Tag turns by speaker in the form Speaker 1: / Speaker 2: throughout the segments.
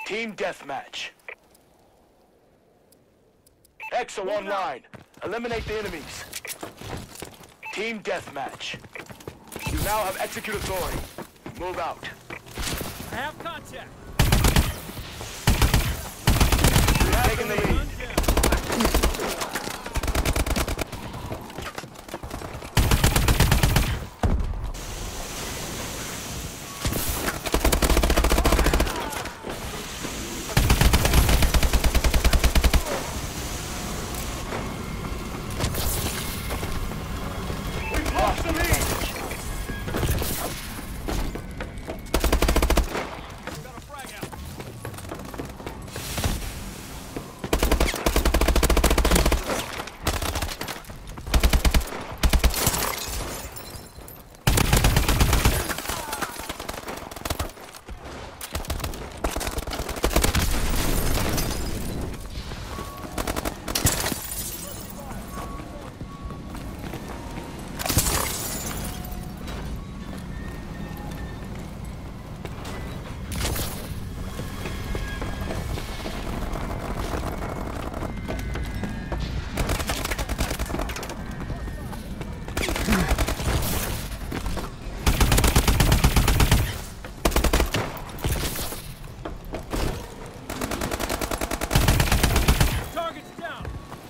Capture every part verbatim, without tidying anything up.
Speaker 1: Team deathmatch. Exo online. Eliminate the enemies. Team deathmatch. You now have execute authority. Move out.
Speaker 2: I have contact.
Speaker 1: You're taking the lead. We've lost the lead.
Speaker 2: Got a frag out. Target's down.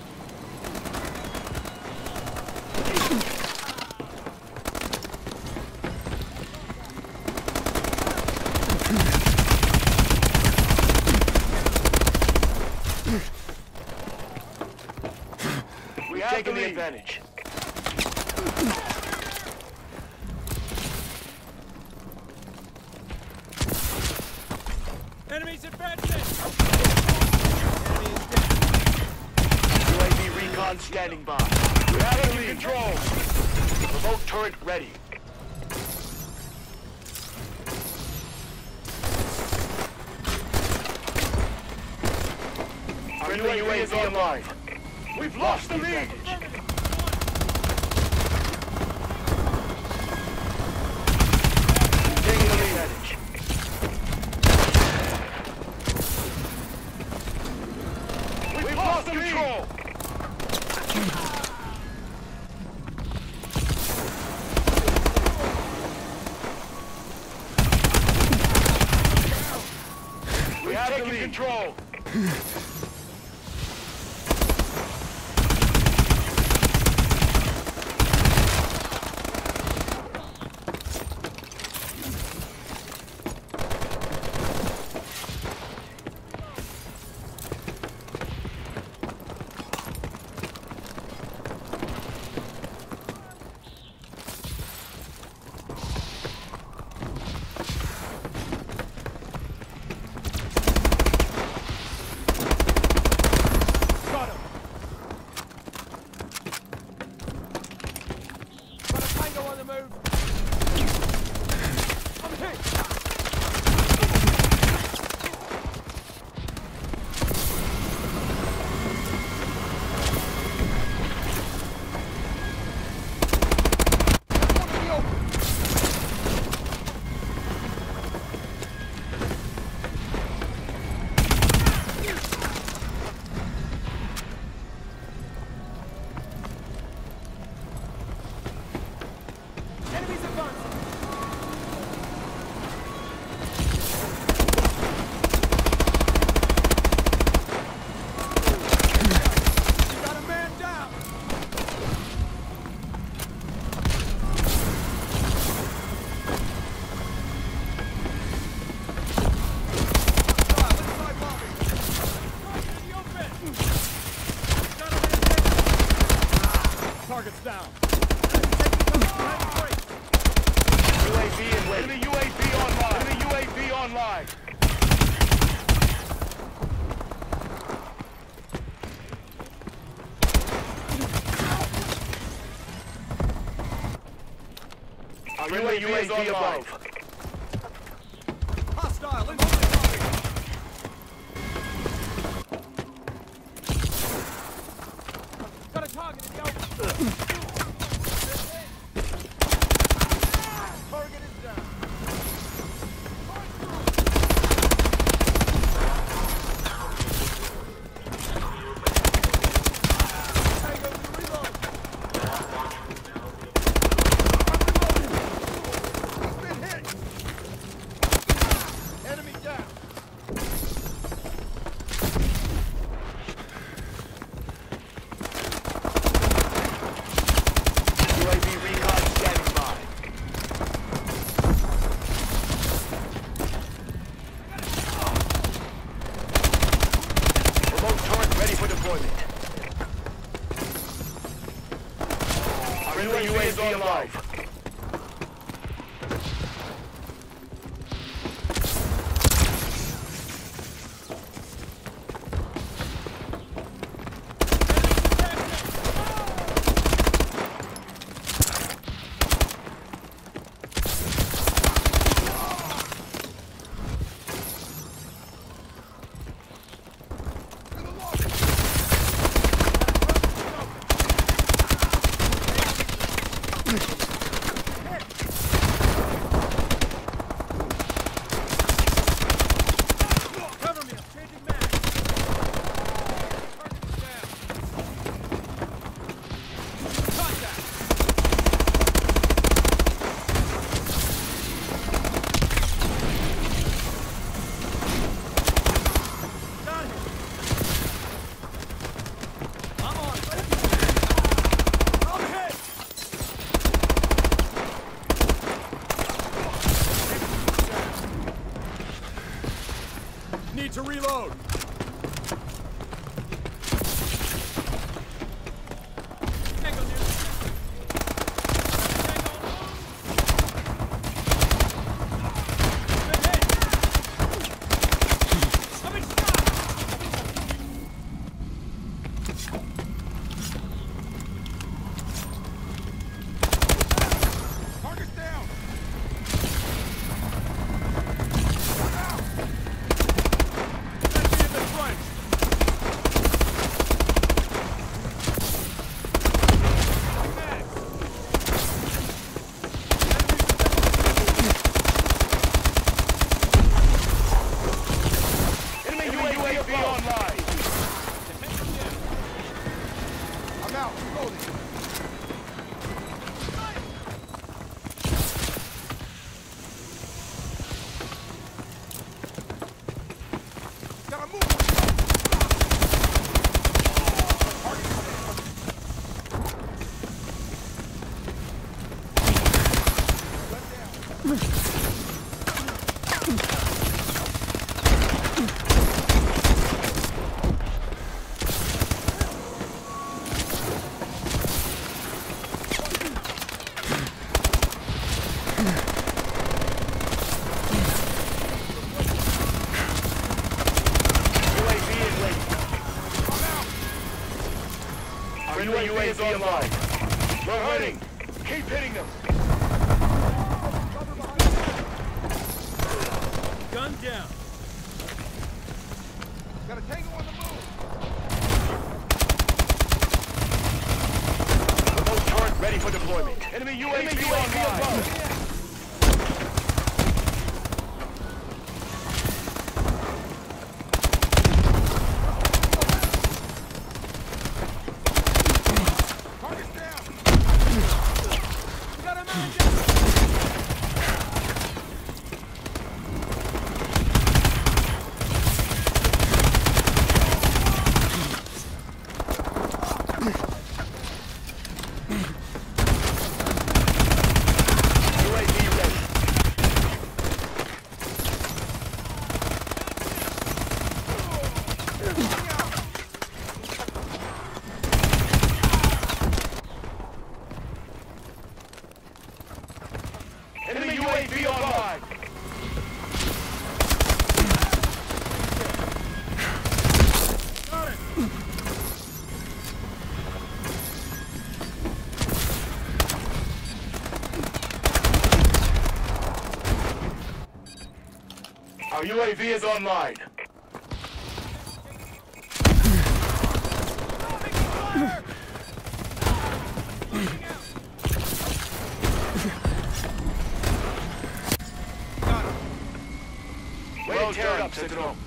Speaker 1: We've taken the advantage.
Speaker 2: Enemies advancing. Enemy is
Speaker 1: U A V recon standing by. We have the lead. Control. Remote turret ready. Our U A V is online. We've lost the lead. Taking the advantage. We've lost control. We have taken control.
Speaker 2: got him. Got a tango on the move. I'm hit. Enemies advancing. Got a man down. Target's down.
Speaker 1: U A V in ready. Enemy U A V online. Enemy U A V online. Our U A V is above.
Speaker 2: Hostile in the Got a target in the open. Target is down.
Speaker 1: is alive.
Speaker 2: Cover me, I'm changing mag. Contact. Got him. I'm on. I'm hit. Need to reload. Tango near the center. Tango on the move. Been hit. I've been shot. Target's down. Enemy in the front.
Speaker 1: Enemy U A V online.
Speaker 2: I'm out. Reloading. Gotta move.
Speaker 1: U A V in lane. Our U A V is online. We're hunting. Keep hitting them.
Speaker 2: Gun down.
Speaker 3: Got a tango on the move.
Speaker 1: Remote turret ready for deployment. Enemy U A V online.
Speaker 3: Target's down.
Speaker 2: We got a man down.
Speaker 1: U A V ready. Enemy U A V online.
Speaker 2: Got it.
Speaker 1: Our U A V is online. Well done, Sentinel.